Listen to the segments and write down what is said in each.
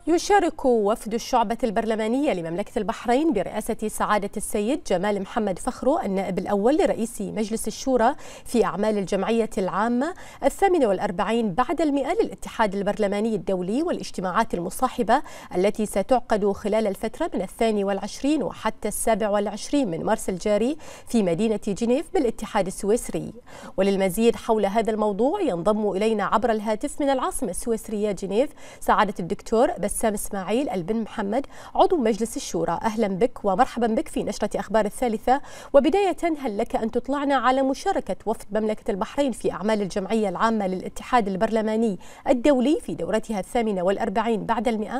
يشارك وفد الشعبة البرلمانية لمملكة البحرين برئاسة سعادة السيد جمال محمد فخرو النائب الأول لرئيس مجلس الشورى في أعمال الجمعية العامة 48 بعد 100 للاتحاد البرلماني الدولي والاجتماعات المصاحبة التي ستعقد خلال الفترة من 22 وحتى 27 من مارس الجاري في مدينة جنيف بالاتحاد السويسري. وللمزيد حول هذا الموضوع ينضم إلينا عبر الهاتف من العاصمة السويسرية جنيف سعادة الدكتور بسام إسماعيل البن محمد عضو مجلس الشورى. أهلا بك ومرحبا بك في نشرة أخبار الثالثة. وبداية هل لك أن تطلعنا على مشاركة وفد مملكة البحرين في أعمال الجمعية العامة للاتحاد البرلماني الدولي في دورتها 48 بعد 100؟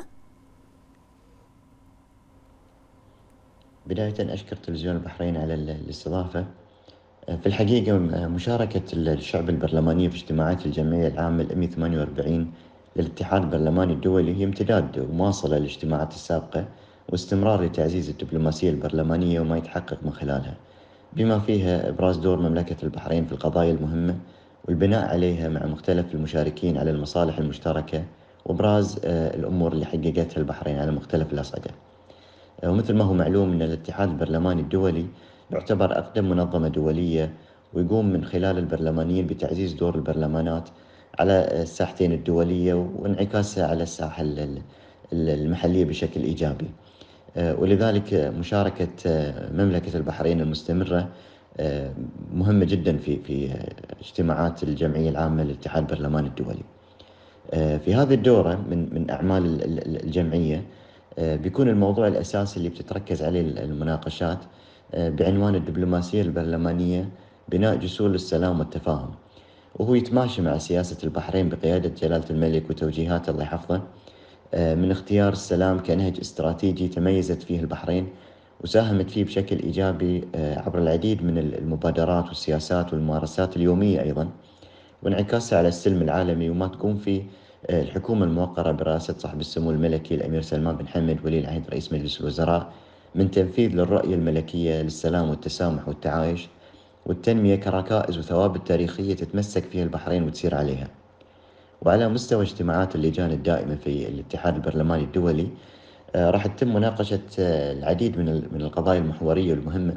بداية أشكر تلفزيون البحرين على الاستضافة. في الحقيقة مشاركة الشعب البرلماني في اجتماعات الجمعية العامة 148 للاتحاد البرلماني الدولي هي امتداد ومواصلة للاجتماعات السابقة واستمرار لتعزيز الدبلوماسية البرلمانية وما يتحقق من خلالها، بما فيها إبراز دور مملكة البحرين في القضايا المهمة والبناء عليها مع مختلف المشاركين على المصالح المشتركة وإبراز الأمور اللي حققتها البحرين على مختلف الأصعدة. ومثل ما هو معلوم أن الاتحاد البرلماني الدولي يعتبر أقدم منظمة دولية ويقوم من خلال البرلمانيين بتعزيز دور البرلمانات على الساحتين الدولية وانعكاسها على الساحة المحلية بشكل إيجابي. ولذلك مشاركة مملكة البحرين المستمرة مهمة جدا في اجتماعات الجمعية العامة للاتحاد البرلماني الدولي. في هذه الدورة من أعمال الجمعية بيكون الموضوع الأساسي اللي بتتركز عليه المناقشات بعنوان الدبلوماسية البرلمانية بناء جسور السلام والتفاهم، وهو يتماشى مع سياسة البحرين بقيادة جلالة الملك وتوجيهاته الله يحفظه من اختيار السلام كنهج استراتيجي تميزت فيه البحرين وساهمت فيه بشكل إيجابي عبر العديد من المبادرات والسياسات والممارسات اليومية أيضا، وانعكاسها على السلم العالمي وما تقوم فيه الحكومة الموقرة برئاسة صاحب السمو الملكي الأمير سلمان بن حمد ولي العهد رئيس مجلس الوزراء من تنفيذ للرؤية الملكية للسلام والتسامح والتعايش والتنمية كركائز وثوابت تاريخية تتمسك فيها البحرين وتسير عليها. وعلى مستوى اجتماعات اللجان الدائمة في الاتحاد البرلماني الدولي راح تتم مناقشة العديد من القضايا المحورية والمهمة،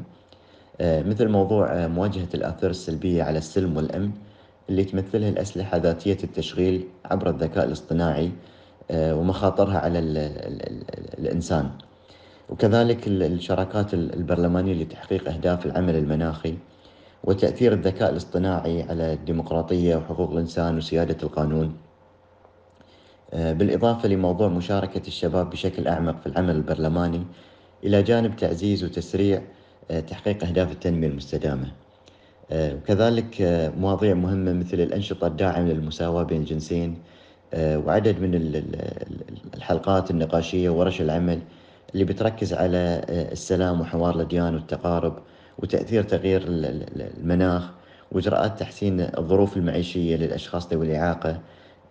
مثل موضوع مواجهة الآثار السلبية على السلم والأمن اللي تمثلها الأسلحة ذاتية التشغيل عبر الذكاء الاصطناعي ومخاطرها على الإنسان، وكذلك الشراكات البرلمانية لتحقيق أهداف العمل المناخي وتأثير الذكاء الاصطناعي على الديمقراطية وحقوق الإنسان وسيادة القانون، بالإضافة لموضوع مشاركة الشباب بشكل أعمق في العمل البرلماني إلى جانب تعزيز وتسريع تحقيق أهداف التنمية المستدامة. وكذلك مواضيع مهمة مثل الأنشطة الداعمة للمساواة بين الجنسين وعدد من الحلقات النقاشية وورش العمل اللي بتركز على السلام وحوار الأديان والتقارب وتأثير تغيير المناخ وإجراءات تحسين الظروف المعيشية للأشخاص ذوي الإعاقة.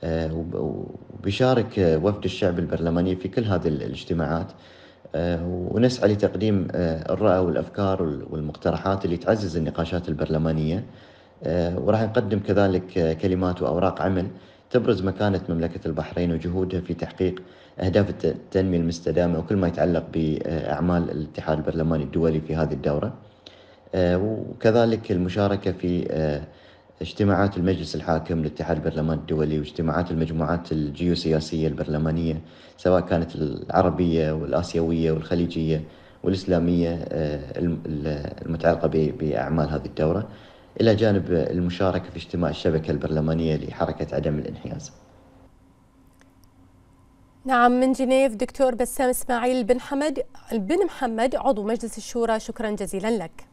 وبيشارك وفد الشعب البرلماني في كل هذه الاجتماعات، ونسعى لتقديم الرؤى والأفكار والمقترحات اللي تعزز النقاشات البرلمانية، وراح نقدم كذلك كلمات وأوراق عمل تبرز مكانة مملكة البحرين وجهودها في تحقيق أهداف التنمية المستدامة وكل ما يتعلق بأعمال الاتحاد البرلماني الدولي في هذه الدورة، وكذلك المشاركة في اجتماعات المجلس الحاكم للاتحاد البرلماني الدولي واجتماعات المجموعات الجيوسياسية البرلمانية سواء كانت العربية والآسيوية والخليجية والإسلامية المتعلقة بأعمال هذه الدورة، إلى جانب المشاركة في اجتماع الشبكة البرلمانية لحركة عدم الانحياز. نعم، من جنيف دكتور بسام إسماعيل بن محمد عضو مجلس الشورى، شكرا جزيلا لك.